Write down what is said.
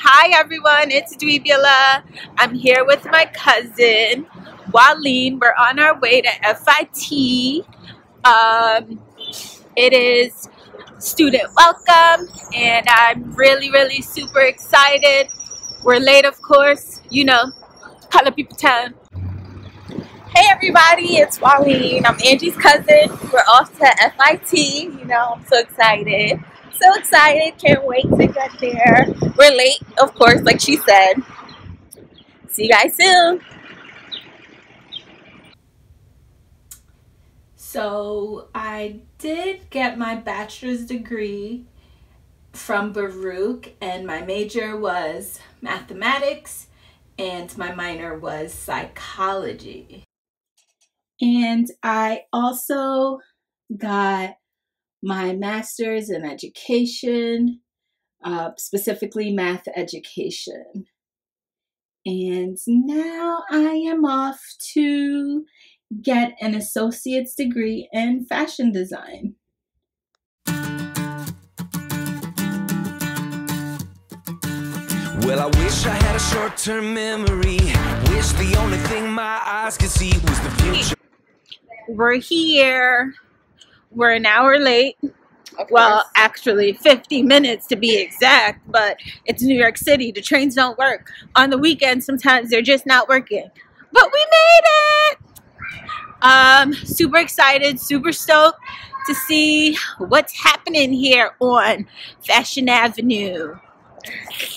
Hi everyone, it's Dweebula. I'm here with my cousin Walyn. We're on our way to FIT. It is student welcome and I'm really super excited. We're late, of course, you know, color people time. Hey everybody, it's Walyn. I'm Angie's cousin. We're off to FIT. You know, I'm so excited. So excited, can't wait to get there. We're late, of course, like she said. See you guys soon. So I did get my bachelor's degree from Baruch, and my major was mathematics and my minor was psychology. And I also got my master's in education, specifically math education. And now I am off to get an associate's degree in fashion design. Well, I wish I had a short-term memory. Wish the only thing my eyes could see was the future. We're here. We're an hour late. Well, actually 50 minutes to be exact, but it's New York City. The trains don't work. On the weekends, sometimes they're just not working. But we made it! Super excited, super stoked to see what's happening here on Fashion Avenue.